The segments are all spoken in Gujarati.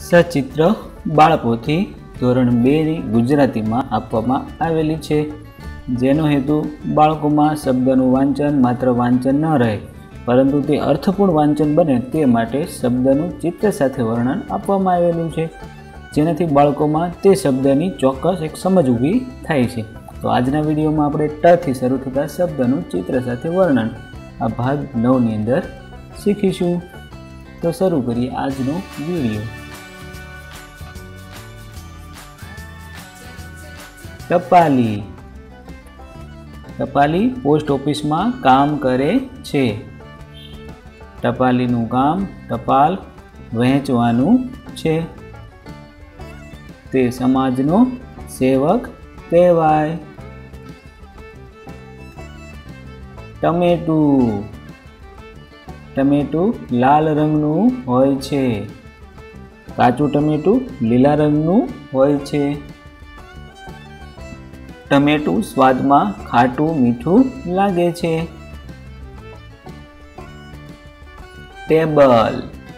સચિત્ર બાળપોથી ધોરણ 2 ની ગુજરાતીમાં આપવામાં આવેલી છે, જેનો હેતુ બાળકોમાં શબ્દનું વાંચન માત્ર વાંચન ન રહે પરંતુ તે અર્થપૂર્ણ વાંચન બને તે માટે શબ્દનું ચિત્ર સાથે વર્ણન આપવામાં આવેલું છે, જેનાથી બાળકોમાં તે શબ્દની ચોક્કસ એક સમજ ઊભી થાય છે। તો આજના વિડીયોમાં આપણે ટ થી શરૂ થતા શબ્દનું ચિત્ર સાથે વર્ણન આ ભાગ 9 ની અંદર શીખીશું। તો શરૂ કરીએ આજનો વિડીયો। ટપાલી। ટપાલી પોસ્ટ ઓફિસમાં કામ કરે છે। ટપાલીનું કામ ટપાલ વહેંચવાનું છે, તે સમાજનો સેવક કહેવાય। ટમેટું। ટમેટું લાલ રંગનું હોય છે, કાચું ટમેટું લીલા રંગનું હોય છે। ટમેટું સ્વાદમાં ખાટું મીઠું લાગે છે। ટેબલ।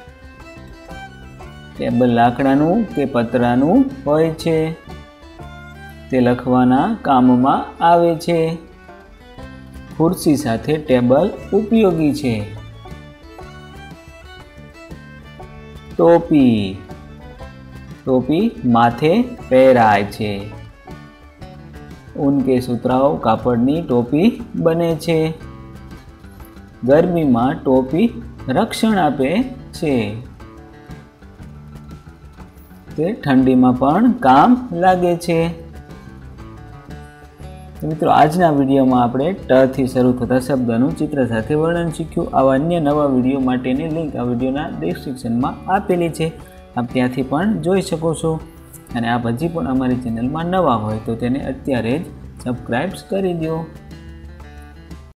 ટેબલ લાકડાનું કે પતરાનું હોય છે, તે લખવાના કામમાં આવે છે। ખુરશી સાથે ટેબલ ઉપયોગી છે। ટોપી। ટોપી માથે પહેરાય છે, ऊन के सूत्राओ कापड़नी टोपी बने छे। गर्मी में टोपी रक्षण आपे छे, ते ठंडी में पण काम लागे छे। मित्रों आजना विडियो में आपणे ट थी शरू थता शब्दनुं चित्र साथे वर्णन शीख्युं। आवा अन्य नवा विडियो माटेनी लिंक आ विडियोना डिस्क्रिप्शन में आपेली छे, आप त्यांथी पण जोई शको छो। અને આપ હજી પણ અમારી ચેનલમાં નવા હોય તો તેને અત્યારે જ સબસ્ક્રાઇબ કરી દો।